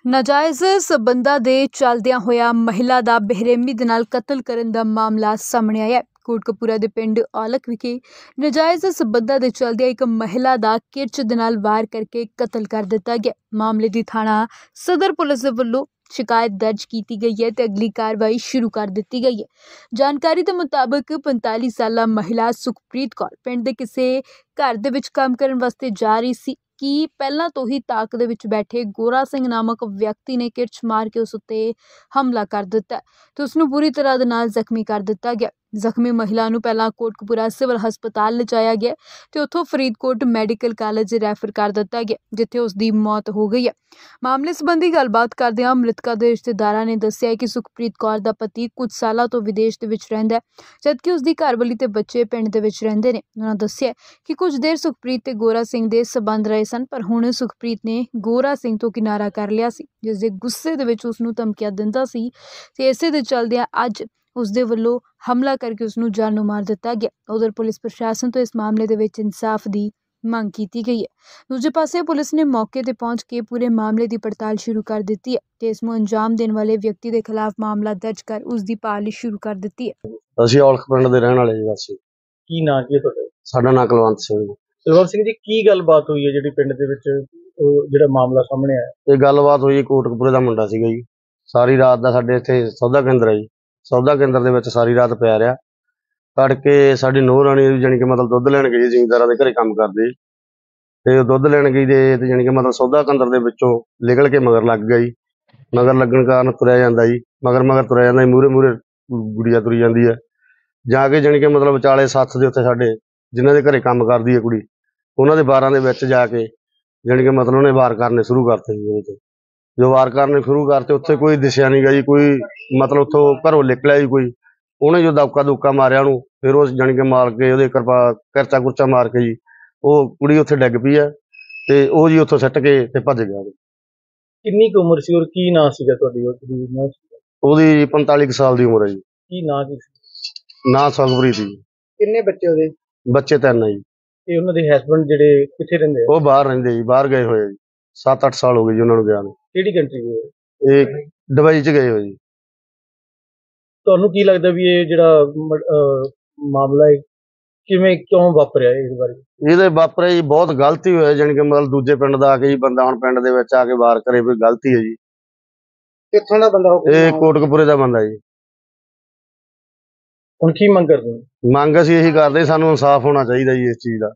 ਨਾਜਾਇਜ਼ ਸਬੰਧਾਂ ਦੇ ਚੱਲਦਿਆਂ ਹੋਇਆ ਮਹਿਲਾ ਦਾ ਬੇਰਹਿਮੀ ਦੇ ਨਾਲ ਕਤਲ ਕਰਨ ਦਾ ਮਾਮਲਾ ਸਾਹਮਣੇ ਆਇਆ ਹੈ। ਕੋਟਕਪੂਰਾ ਦੇ ਪਿੰਡ ਔਲਖ ਵਿਖੇ ਨਾਜਾਇਜ਼ ਸਬੰਧਾਂ ਦੇ ਚੱਲਦਿਆਂ ਇੱਕ ਮਹਿਲਾ ਦਾ ਕਿਰਚ ਦੇ ਨਾਲ ਵਾਰ ਕਰਕੇ ਕਤਲ ਕਰ ਦਿੱਤਾ ਗਿਆ। ਮਾਮਲੇ ਦੀ ਥਾਣਾ ਸਦਰ ਪੁਲਿਸ ਦੇ ਵੱਲੋਂ शिकायत दर्ज की गई है तो अगली कार्रवाई शुरू कर दी गई है। जानकारी के मुताबिक 45 साला महिला सुखप्रीत कौर पिंड के किसी घर दे विच काम करन वास्ते जा रही सी कि पहला तो ही ताक दे विच बैठे गोरा सिंह नामक व्यक्ति ने किरच मार के उस उत्ते हमला कर दिता तो उसनूं बुरी तरह दे नाल जख्मी कर दिता गया। ਜ਼ਖਮੀ महिला ਨੂੰ ਪਹਿਲਾਂ ਕੋਟਕਪੂਰਾ ਸਿਵਲ ਹਸਪਤਾਲ ਲਿਜਾਇਆ ਗਿਆ ਤੇ ਉੱਥੋਂ ਫਰੀਦਕੋਟ ਮੈਡੀਕਲ ਕਾਲਜ ਰੈਫਰ ਕਰ ਦਿੱਤਾ ਗਿਆ ਜਿੱਥੇ ਉਸ ਦੀ ਮੌਤ ਹੋ ਗਈ ਹੈ। ਮਾਮਲੇ ਸੰਬੰਧੀ ਗੱਲਬਾਤ ਕਰਦਿਆਂ ਮ੍ਰਿਤਕਾ ਦੇ ਰਿਸ਼ਤੇਦਾਰਾਂ ਨੇ ਦੱਸਿਆ ਕਿ ਸੁਖਪ੍ਰੀਤ ਕੌਰ ਦਾ ਪਤੀ ਕੁਝ ਸਾਲਾਂ ਤੋਂ ਵਿਦੇਸ਼ ਦੇ ਵਿੱਚ ਰਹਿੰਦਾ ਹੈ ਜਦਕਿ ਉਸ ਦੀ ਘਰਵਾਲੀ ਤੇ ਬੱਚੇ ਪਿੰਡ ਦੇ ਵਿੱਚ ਰਹਿੰਦੇ ਨੇ। ਉਹਨਾਂ ਦੱਸਿਆ ਕਿ ਕੁਝ ਦੇਰ ਸੁਖਪ੍ਰੀਤ ਤੇ ਗੋਰਾ ਸਿੰਘ ਦੇ ਸਬੰਧ ਰਹੇ ਸਨ ਪਰ ਹੁਣ ਸੁਖਪ੍ਰੀਤ ਨੇ ਗੋਰਾ ਸਿੰਘ ਤੋਂ ਕਿਨਾਰਾ ਕਰ ਲਿਆ ਸੀ ਜਿਸ ਦੇ ਗੁੱਸੇ ਦੇ ਵਿੱਚ ਉਸ ਨੂੰ ਧਮਕੀਆਂ ਦਿੰਦਾ ਸੀ ਤੇ ਇਸੇ ਦੇ ਚੱਲਦਿਆਂ ਅੱਜ ਉਸ ਦੇ ਵੱਲੋਂ हमला करके उसनूं जानों मार दिता गया। उधर पुलिस प्रशासन तो इस मामले दे विच इंसाफ की मंग की गई है। दूजे पासे पुलिस ने मौके पर पहुंच के पूरे मामले की पड़ताल शुरू कर दी है ते इसनूं अंजाम देने वाले व्यक्ति के खिलाफ मामला दर्ज कर उसकी भाल शुरू कर दी है। ਅਸੀਂ ਔਲਖ ਪਿੰਡ ਦੇ ਰਹਿਣ ਵਾਲੇ ਜੀ। ਬਸ ਕੀ ਨਾਂ ਕੀ ਹੈ ਤੁਹਾਡਾ? ਸਾਡਾ ਨਾਂ ਕੁਲਵੰਤ ਸਿੰਘ ਜੀ। ਕੁਲਵੰਤ ਸਿੰਘ ਜੀ, ਕੀ ਗੱਲਬਾਤ ਹੋਈ ਹੈ ਜਿਹੜੀ ਪਿੰਡ ਦੇ ਵਿੱਚ ਜਿਹੜਾ ਮਾਮਲਾ ਸਾਹਮਣੇ ਆਇਆ? ਇਹ ਗੱਲਬਾਤ ਹੋਈ ਕੋਟਕਪੂਰੇ ਦਾ ਮੁੰਡਾ ਸੀਗਾ ਜੀ। ਸਾਰੀ ਰਾਤ ਦਾ ਸਾਡੇ ਇੱਥੇ ਸੌਦਾ ਕੇਂਦਰ ਹੈ ਜੀ। ਸੌਦਾ ਕੇਂਦਰ ਦੇ ਵਿੱਚ ਸਾਰੀ ਰਾਤ ਪਿਆ ਰਿਹਾ। ਤੜਕੇ ਸਾਡੀ ਨੂੰਹ ਰਾਣੀ ਜਾਣੀ ਕਿ ਮਤਲਬ ਦੁੱਧ ਲੈਣ ਗਈ ਜ਼ਿਮੀਂਦਾਰਾਂ ਦੇ ਘਰੇ ਕੰਮ ਕਰਦੀ ਤੇ ਉਹ ਦੁੱਧ ਲੈਣ ਗਈ ਤੇ ਜਾਣੀ ਕਿ ਮਤਲਬ ਸੌਦਾ ਕੇਂਦਰ ਦੇ ਵਿੱਚੋਂ ਨਿਕਲ ਕੇ ਮਗਰ ਲੱਗ ਗਿਆ ਜੀ। ਮਗਰ ਲੱਗਣ ਕਾਰਨ ਤੁਰਿਆ ਜਾਂਦਾ ਜੀ, ਮਗਰ ਤੁਰਿਆ ਜਾਂਦਾ ਜੀ। ਮੂਹਰੇ ਗੁੜੀਆ ਤੁਰੀ ਜਾਂਦੀ ਹੈ ਜਾ ਕੇ ਜਾਣੀ ਕਿ ਮਤਲਬ ਵਿਚਾਲੇ ਸੱਥ ਦੇ ਉੱਤੇ ਸਾਡੇ ਜਿਨ੍ਹਾਂ ਦੇ ਘਰੇ ਕੰਮ ਕਰਦੀ ਹੈ ਕੁੜੀ, ਉਹਨਾਂ ਦੇ ਬਾਰਾਂ ਦੇ ਵਿੱਚ ਜਾ ਕੇ ਜਾਣੀ ਕਿ ਮਤਲਬ ਉਹਨੇ ਵਾਰ ਕਰਨੇ ਸ਼ੁਰੂ ਕਰਤੇ ਜੀ। ਉਹਦੇ ਜੋ ਵਾਰ ਕਰਨੇ ਸ਼ੁਰੂ ਕਰਤੇ ਉੱਥੇ ਕੋਈ ਦਿਸਿਆ ਨਹੀਂ ਗਾ ਜੀ, ਕੋਈ ਮਤਲਬ ਉੱਥੋਂ ਘਰੋਂ ਨਿਕਲਿਆ ਜੀ ਕੋਈ। ਉਹਨੇ ਜੋ ਦਬਕਾ ਮਾਰਿਆ ਉਹਨੂੰ, ਫਿਰ ਉਹ ਜਾਣੀ ਕਿ ਮਾਰ ਕੇ ਉਹਦੇ ਕਰਚਾ ਕੁਰਚਾ ਮਾਰ ਕੇ ਜੀ ਉਹ ਕੁੜੀ ਉੱਥੇ ਡਿੱਗ ਪਈ ਹੈ ਤੇ ਉਹ ਜੀ ਉੱਥੋਂ ਸਿੱਟ ਕੇ ਤੇ ਭੱਜ ਗਿਆ। ਕਿੰਨੀ ਕੁ ਉਮਰ ਸੀ ਔਰ ਕੀ ਨਾਂ ਸੀਗਾ ਤੁਹਾਡੀ ਉਹਦੀ 45 ਸਾਲ ਦੀ ਉਮਰ ਹੈ ਜੀ। ਕੀ ਨਾਂ ਕੀ ਨਾਂ ਸੁਖਪ੍ਰੀਤ ਜੀ। ਕਿੰਨੇ ਬੱਚੇ ਉਹਦੇ? ਬੱਚੇ 3 ਹੈ ਜੀ। ਤੇ ਉਹਨਾਂ ਦੇ ਹਸਬੈਂਡ ਜਿਹੜੇ ਕਿੱਥੇ ਰਹਿੰਦੇ ਆ? ਉਹ ਬਾਹਰ ਰਹਿੰਦੇ ਜੀ, ਬਾਹਰ ਗਏ ਹੋਏ ਜੀ। 7-8 ਸਾਲ ਹੋ ਗਏ ਜੀ ਉਹਨਾਂ ਨੂੰ ਗਿਆ ਨੂੰ। ਕਿਹੜੀ ਕੰਟਰੀ ਗਏ? ਇਹ ਦੁਬਈ ਚ ਗਏ ਹੋਏ ਜੀ। ਤੁਹਾਨੂੰ ਕੀ ਲੱਗਦਾ ਵੀ ਇਹ ਜਿਹੜਾ ਮਾਮਲਾ ਹੈ ਕਿਉਂ ਵਾਪਰਿਆ? ਇਸ ਬਾਰੇ ਇਹਦੇ ਵਾਪਰਿਆ ਜੀ ਬਹੁਤ ਗਲਤੀ ਹੋਇਆ ਜਾਣੀ ਕਿ ਮਤਲਬ ਦੂਜੇ ਪਿੰਡ ਦਾ ਆ ਕੇ ਜੀ ਬੰਦਾ ਹੁਣ ਪਿੰਡ ਦੇ ਵਿੱਚ ਆ ਕੇ ਵਾਰ ਕਰੇ ਕੋਈ ਗਲਤੀ ਹੈ ਜੀ। ਕਿੱਥੋਂ ਦਾ ਬੰਦਾ? ਇਹ ਕੋਟਕਪੂਰੇ ਦਾ ਬੰਦਾ ਜੀ। ਹੁਣ ਕੀ ਮੰਗ ਕਰਦੇ ਹੋ? ਮੰਗ ਅਸੀਂ ਇਹੀ ਕਰਦੇ, ਸਾਨੂੰ ਇਨਸਾਫ ਹੋਣਾ ਚਾਹੀਦਾ ਜੀ ਇਸ ਚੀਜ਼ ਦਾ।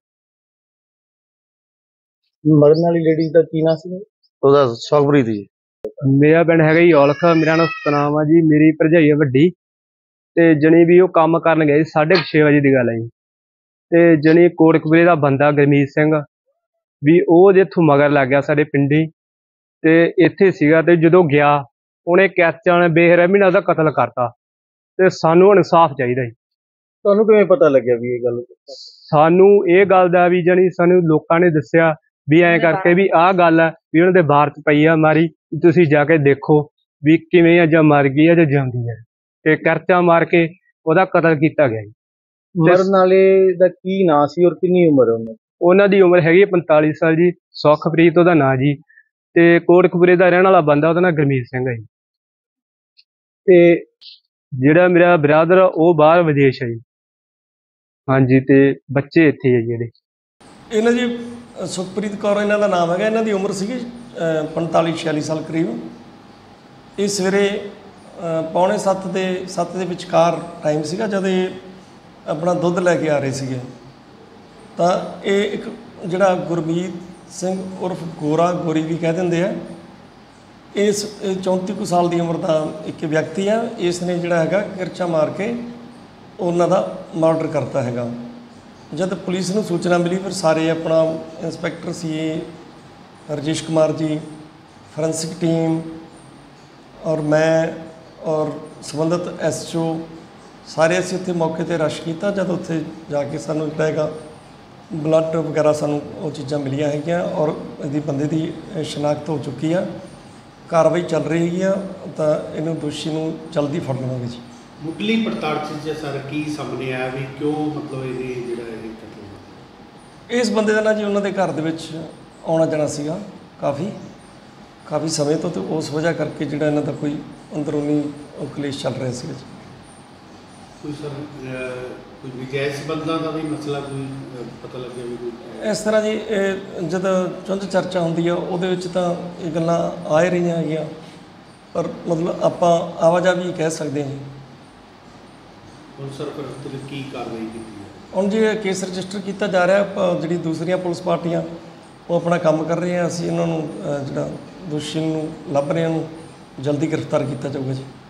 ਮਰਨ ਵਾਲੀ ਲੇਡੀ ਦਾ ਕੀ ਨਾਂ ਸੀ? ਉਹਦਾ ਸੁਖਪ੍ਰੀਤ ਜੀ। ਮੇਰਾ ਪਿੰਡ ਹੈਗਾ ਜੀ ਔਲਖ। ਮੇਰਾ ਨਾਮ ਸਤਨਾਮ ਆ ਜੀ। ਮੇਰੀ ਭਰਜਾਈ ਆ ਵੱਡੀ ਤੇ ਜਣੀ ਵੀ ਉਹ ਕੰਮ ਕਰਨ ਗਏ 6:30 ਵਜੇ ਦੀ ਗੱਲ ਹੈ ਜੀ। ਤੇ ਜਣੀ ਕੋਟਕਪੂਰੇ ਦਾ ਬੰਦਾ ਗੁਰਮੀਤ ਸਿੰਘ ਵੀ ਉਹ ਜਿੱਥੋਂ ਮਗਰ ਲੱਗ ਗਿਆ ਸਾਡੇ ਪਿੰਡੀ ਤੇ ਇੱਥੇ ਸੀਗਾ ਤੇ ਜਦੋਂ ਗਿਆ ਉਹਨੇ ਕੈਚਾਂ ਨੇ ਬੇਰਹਿਮੀ ਨਾਲ ਉਹਦਾ ਕਤਲ ਕਰਤਾ ਤੇ ਸਾਨੂੰ ਇਨਸਾਫ ਚਾਹੀਦਾ ਜੀ। ਤੁਹਾਨੂੰ ਕਿਵੇਂ ਪਤਾ ਲੱਗਿਆ ਵੀ ਇਹ ਗੱਲ? ਸਾਨੂੰ ਇਹ ਗੱਲ ਦਾ ਵੀ ਜਣੀ ਸਾਨੂੰ ਲੋਕਾਂ ਨੇ ਦੱਸਿਆ ਵੀ ਐਂ ਕਰਕੇ ਵੀ ਆਹ ਗੱਲ ਹੈ ਵੀ ਉਹਨਾਂ ਦੇ ਬਾਹਰ ਚ ਪਈ ਆ ਮਾਰੀ, ਤੁਸੀਂ ਜਾ ਕੇ ਦੇਖੋ ਵੀ ਕਿਵੇਂ ਆ, ਜਾਂ ਮਰ ਗਈ ਆ ਜਾਂ ਜਿਉਂਦੀ ਹੈ। ਤੇ ਕਰਚਾ ਮਾਰ ਕੇ ਉਹਦਾ ਕਤਲ ਕੀਤਾ ਗਿਆ ਜੀ। ਮਰਨ ਵਾਲੇ ਦਾ ਕੀ ਨਾਂ ਸੀ ਔਰ ਕਿੰਨੀ ਉਮਰ ਹੈ ਉਹਨਾਂ ਦੀ ਉਮਰ ਹੈਗੀ 45 ਸਾਲ ਜੀ। ਸੁਖਪ੍ਰੀਤ ਉਹਦਾ ਨਾਂ ਜੀ ਤੇ ਕੋਟਕਪੂਰੇ ਦਾ ਰਹਿਣ ਵਾਲਾ ਬੰਦਾ ਉਹਦਾ ਨਾਂ ਗੁਰਮੀਤ ਸਿੰਘ ਹੈ ਜੀ। ਤੇ ਜਿਹੜਾ ਮੇਰਾ ਬ੍ਰਦਰ ਉਹ ਬਾਹਰ ਵਿਦੇਸ਼ ਹੈ ਜੀ। ਹਾਂਜੀ, ਤੇ ਬੱਚੇ ਇੱਥੇ ਹੈ ਜਿਹੜੇ। ਇਹਨਾਂ ਜੀ ਸੁਖਪ੍ਰੀਤ ਕੌਰ ਇਹਨਾਂ ਦਾ ਨਾਮ ਹੈਗਾ। ਇਹਨਾਂ ਦੀ ਉਮਰ ਸੀਗੀ 45-46 ਸਾਲ ਕਰੀਬ। ਇਹ ਸਵੇਰੇ 6:45 ਦੇ ਵਿਚਕਾਰ ਟਾਈਮ ਸੀਗਾ ਜਦ ਇਹ ਆਪਣਾ ਦੁੱਧ ਲੈ ਕੇ ਆ ਰਹੇ ਸੀਗੇ ਤਾਂ ਇਹ ਇੱਕ ਜਿਹੜਾ ਗੁਰਮੀਤ ਸਿੰਘ ਉਰਫ ਗੋਰੀ ਵੀ ਕਹਿ ਦਿੰਦੇ ਆ, ਇਸ 34 ਕੁ ਸਾਲ ਦੀ ਉਮਰ ਦਾ ਇੱਕ ਵਿਅਕਤੀ ਆ। ਇਸ ਨੇ ਜਿਹੜਾ ਹੈਗਾ ਕਿਰਚਾ ਮਾਰ ਕੇ ਉਹਨਾਂ ਦਾ ਮਰਡਰ ਕਰਤਾ ਹੈਗਾ। ਜਦ ਪੁਲਿਸ ਨੂੰ ਸੂਚਨਾ ਮਿਲੀ ਫਿਰ ਸਾਰੇ ਆਪਣਾ ਇੰਸਪੈਕਟਰ ਸੀ ਰਜੇਸ਼ ਕੁਮਾਰ ਜੀ, ਫੋਰੈਂਸਿਕ ਟੀਮ ਔਰ ਮੈਂ ਔਰ ਸੰਬੰਧਿਤ SHO ਸਾਰੇ ਅਸੀਂ ਉੱਥੇ ਮੌਕੇ 'ਤੇ ਰਸ਼ ਕੀਤਾ। ਜਦ ਉੱਥੇ ਜਾ ਕੇ ਸਾਨੂੰ ਜਿਹੜਾ ਹੈਗਾ ਬਲੱਡ ਵਗੈਰਾ ਸਾਨੂੰ ਉਹ ਚੀਜ਼ਾਂ ਮਿਲੀਆਂ ਹੈਗੀਆਂ ਔਰ ਇਹਦੀ ਬੰਦੇ ਦੀ ਸ਼ਨਾਖਤ ਹੋ ਚੁੱਕੀ ਆ। ਕਾਰਵਾਈ ਚੱਲ ਰਹੀ ਹੈਗੀ ਆ ਤਾਂ ਇਹਨੂੰ ਦੋਸ਼ੀ ਨੂੰ ਜਲਦੀ ਫੜ ਲਵਾਂਗੇ ਜੀ। ਮੁੱਢਲੀ ਪੜਤਾਲ 'ਚ ਸਰ ਕੀ ਸਾਹਮਣੇ ਆਇਆ ਵੀ ਕਿਉਂ ਮਤਲਬ ਇਹਦੀ ਜਿਹੜਾ ਇਹ ਕਤਲ? ਇਸ ਬੰਦੇ ਦਾ ਨਾ ਜੀ ਉਹਨਾਂ ਦੇ ਘਰ ਦੇ ਵਿੱਚ ਆਉਣਾ ਜਾਣਾ ਸੀਗਾ ਕਾਫੀ ਸਮੇਂ ਤੋਂ, ਤੇ ਉਸ ਵਜ੍ਹਾ ਕਰਕੇ ਜਿਹੜਾ ਇਹਨਾਂ ਦਾ ਕੋਈ ਅੰਦਰੂਨੀ ਕਲੇਸ਼ ਚੱਲ ਰਿਹਾ ਸੀ ਜੀ। ਕੋਈ ਸਰ ਕੋਈ ਨਜਾਇਜ਼ ਸੰਬੰਧਾਂ ਦਾ ਵੀ ਮਸਲਾ ਕੋਈ ਪਤਾ ਲੱਗਿਆ ਵੀ ਕੋਈ ਇਸ ਤਰ੍ਹਾਂ ਜੀ ਇਹ ਜਦੋਂ ਚੁੰਝ ਚਰਚਾ ਹੁੰਦੀ ਆ ਉਹਦੇ ਵਿੱਚ ਤਾਂ ਇਹ ਗੱਲਾਂ ਆ ਹੀ ਰਹੀਆਂ ਹੈਗੀਆਂ, ਪਰ ਮਤਲਬ ਆਪਾਂ ਆਵਾਜਾਈ ਕਹਿ ਸਕਦੇ ਹਾਂ ਜੀ। ਹੁਣ ਸਰ ਫਿਰ ਕੀ ਕਾਰਵਾਈ ਕੀਤੀ ਹੈ? ਹੁਣ ਜੀ ਇਹ ਕੇਸ ਰਜਿਸਟਰ ਕੀਤਾ ਜਾ ਰਿਹਾ। ਜਿਹੜੀ ਦੂਸਰੀਆਂ ਪੁਲਿਸ ਪਾਰਟੀਆਂ ਉਹ ਆਪਣਾ ਕੰਮ ਕਰ ਰਹੀਆਂ, ਅਸੀਂ ਇਹਨਾਂ ਨੂੰ ਜਿਹੜਾ ਦੋਸ਼ੀ ਨੂੰ ਲੱਭ ਰਹੇ, ਉਹਨੂੰ ਜਲਦੀ ਗ੍ਰਿਫਤਾਰ ਕੀਤਾ ਜਾਊਗਾ ਜੀ।